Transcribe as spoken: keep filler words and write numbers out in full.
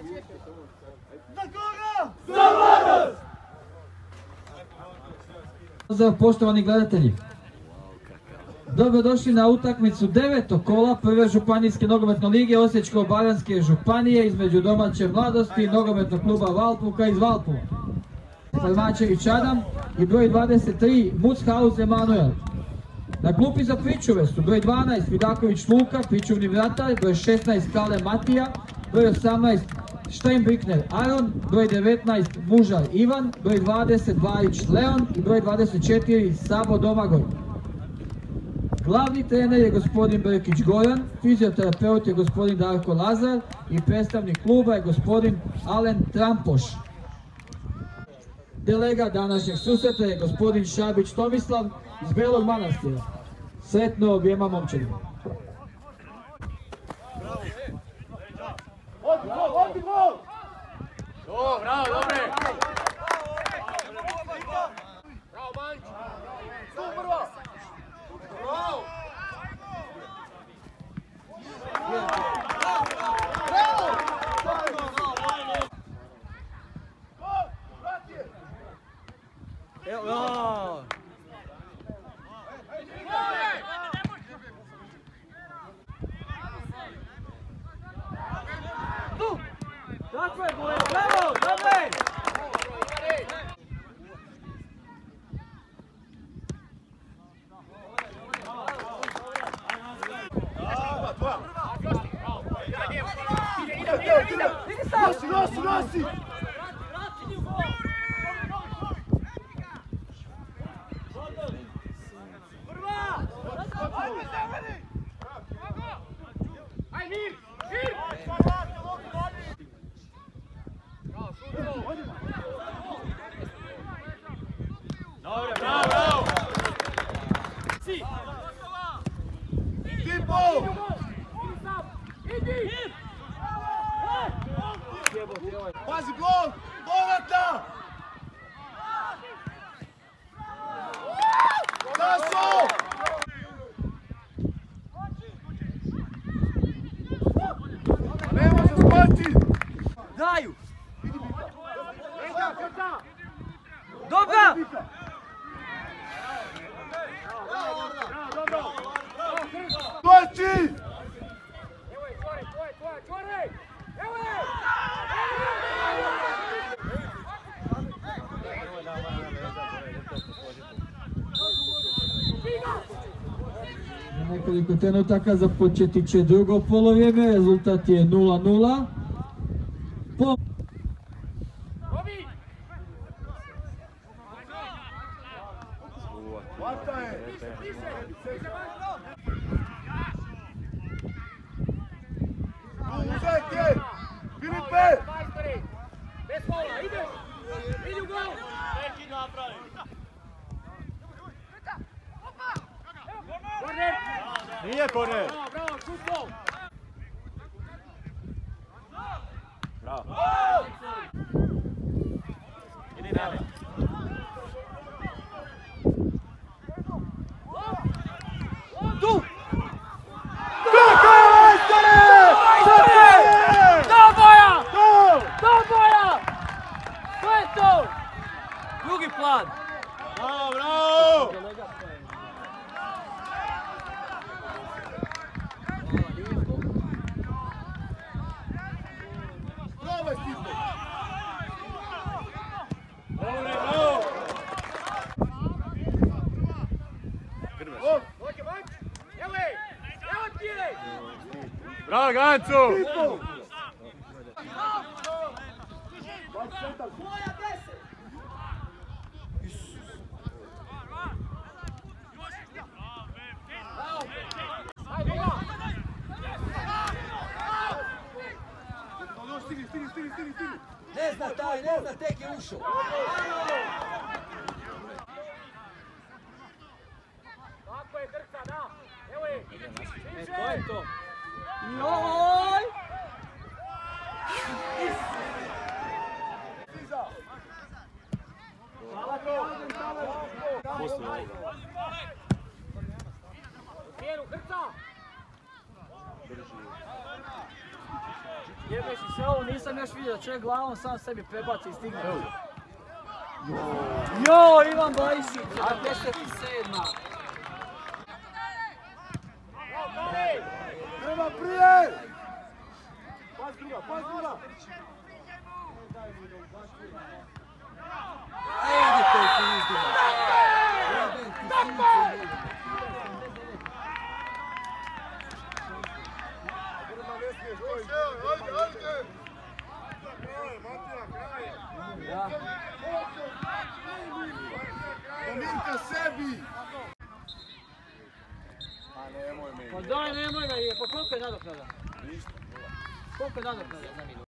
Za koga? Za Mladost! Pozdrav poštovani gledatelji. Dobrodošli na utakmicu devetog kola prve županijske nogometne lige Osječko-baranjske županije između domaće Mladosti i nogometnog kluba Valpuka iz Valpova. Farmačević Adam i broj dvadeset tri Muchaus Emanuel. Na klupi za pričuve su broj dvanaest Vidaković Luka, pričuvni vratar, broj šesnaest Kale Matija, broj osamnaest Steinbrickner Aron, broj devetnaest Mužar Ivan, broj dvadeset Varić Leon i broj dvadeset četiri Sabo Domagoj. Glavni trener je gospodin Brkić Goran, fizioterapeut je gospodin Darko Lazar i predstavnik kluba je gospodin Alen Trampoš. Delegat današnjeg susreta je gospodin Šabić Tomislav iz Belog Manastira. Sretno objema momčadima. Odi gol! O, bravo, dobre! Bravo, Manč! Tu prvo! Bravo! Evo, ja! Tu! Tako je, Bojan! Bravo, dobre! Nosi, nosi, nosi! Dobro, bravo, bravo! Si! Tipo! Pazi blok! Povratna! Taso! Ne može skoči! Daju! Dobra! Skoči! Za nekoliko trenutaka započeti će drugo polovrijeme, rezultat je nula nula. Po... Hvata je! Uzeti! Filipe! Bez kola, ideš! Idi u gol! Neki napravi! Korner! Nije korner! Bravo, bravo, šuto! Bravo! Idi dalje! Tu! Kako je majstore! Do boja! Gol! Do boja! To je to! Drugi plan! Bravo, bravo! Probaj Stipo! Dobre, bravo! Gol! Evo je! Evo ti je! Bravo, Gancu! Stipo! Boja deset! Stigni, stigni, stigni, stigni, stigni! Ne zna taj, ne zna, tek je ušao. Tako je, Grca, da. Evo je. E, to je to. Joj! Hvala ti, Adem, hvala. Smjeru, Grca! Jebeš sve ovo nisam još vidio, čovjek glavom sam sebi prebaci i stigne. Jo, Ivan Bajšić, pedeset sedma. Treba prije! Pas druga, pas druga! Ajde to i pizdu. Ajde, ajde! Matija, kraj! Pomirka sebi! A nemoj me. Pa daj, nemoj me, pa koliko je nadoknada? Ništa. Koliko je nadoknada?